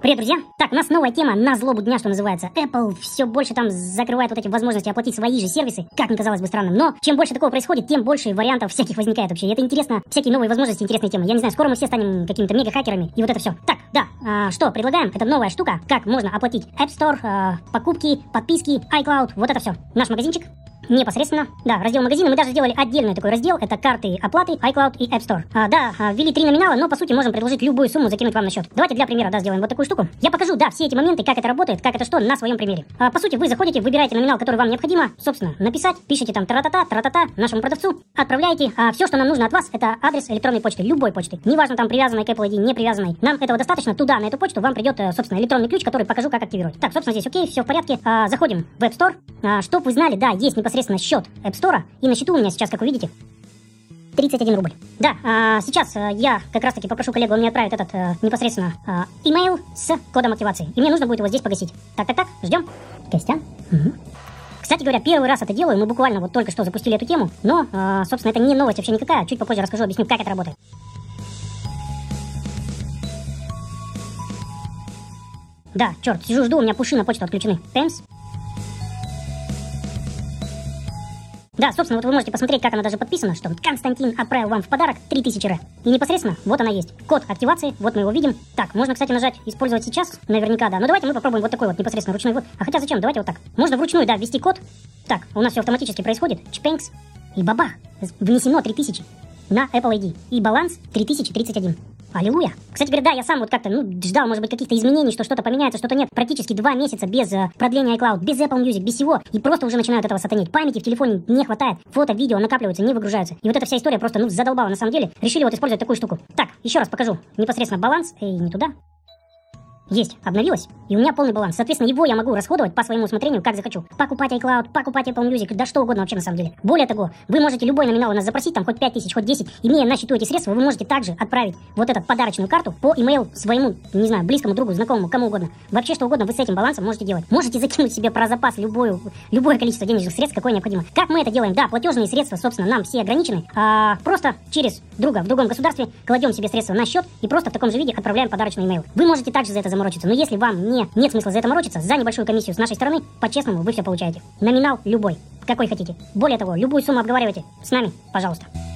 Привет, друзья! Так, у нас новая тема на злобу дня, что называется. Apple все больше там закрывает вот эти возможности оплатить свои же сервисы, как ни казалось бы странным. Но чем больше такого происходит, тем больше вариантов всяких возникает вообще. И это интересно, всякие новые возможности, интересные темы. Я не знаю, скоро мы все станем какими-то мега-хакерами, и вот это все. Так, да, что предлагаем? Это новая штука, как можно оплатить App Store, покупки, подписки, iCloud, вот это все. Наш магазинчик. Непосредственно, да, раздел магазина. Мы даже сделали отдельный такой раздел. Это карты оплаты, iCloud и App Store. Ввели 3 номинала, но по сути можем предложить любую сумму закинуть вам на счет. Давайте для примера, сделаем вот такую штуку. Я покажу, все эти моменты, как это работает, как это что, на своем примере. По сути, вы заходите, выбираете номинал, который вам необходимо, собственно, написать, пишите там тра-та-та нашему продавцу, отправляете. Все, что нам нужно от вас, это адрес электронной почты, любой почты. Неважно, там привязанной к Apple ID, не привязанной. Нам этого достаточно. Туда, на эту почту, вам придет, собственно, электронный ключ, который покажу, как активировать. Так, собственно, здесь окей, все в порядке. Заходим в App Store. Чтоб вы знали, есть непосредственно счет App Store, и на счету у меня сейчас, как вы видите, 31 рубль. Да, сейчас я как раз таки попрошу коллегу, он мне отправит этот непосредственно имейл с кодом активации. И мне нужно будет его здесь погасить. Так, ждем. Костян. Угу. Кстати говоря, первый раз это делаю, мы буквально вот только что запустили эту тему, но, собственно, это не новость вообще никакая, чуть попозже расскажу, объясню, как это работает. Да, черт, сижу, жду, у меня пуши на почту отключены. Темс. Да, собственно, вот вы можете посмотреть, как она даже подписана, что Константин отправил вам в подарок 3000 ре. И непосредственно, вот она есть. Код активации, вот мы его видим. Так, можно, кстати, нажать «Использовать сейчас», наверняка, да. Но давайте мы попробуем вот такой вот непосредственно ручной ввод. А хотя зачем, давайте вот так. Можно вручную, ввести код. Так, у нас все автоматически происходит. Чпенкс. И бабах, внесено 3000 на Apple ID. И баланс 3031. Аллилуйя. Кстати говоря, я сам вот как-то, ждал, может быть, каких-то изменений, что что-то поменяется, что-то нет. Практически 2 месяца без продления iCloud, без Apple Music, без всего. И просто уже начинают этого сатанить. Памяти в телефоне не хватает. Фото, видео накапливаются, не выгружаются. И вот эта вся история просто, задолбала на самом деле. Решили вот использовать такую штуку. Так, еще раз покажу. Непосредственно баланс. Не туда. Есть, обновилось, и у меня полный баланс. Соответственно, его я могу расходовать по своему усмотрению, как захочу. Покупать iCloud, покупать Apple Music, да что угодно вообще на самом деле. Более того, вы можете любой номинал у нас запросить, там хоть 5000, хоть 10, имея на счету эти средства, вы можете также отправить вот эту подарочную карту по имейл своему, не знаю, близкому другу, знакомому, кому угодно. Вообще что угодно вы с этим балансом можете делать. Можете закинуть себе про запас любое количество денежных средств, какое необходимо. Как мы это делаем? Да, платежные средства, собственно, нам все ограничены. Просто через друга в другом государстве кладем себе средства на счет и просто в таком же виде отправляем подарочный имейл. Вы можете также за это заморочиться, но если вам нет смысла за это морочиться, за небольшую комиссию с нашей стороны, по-честному, вы все получаете. Номинал любой, какой хотите. Более того, любую сумму обговаривайте с нами, пожалуйста.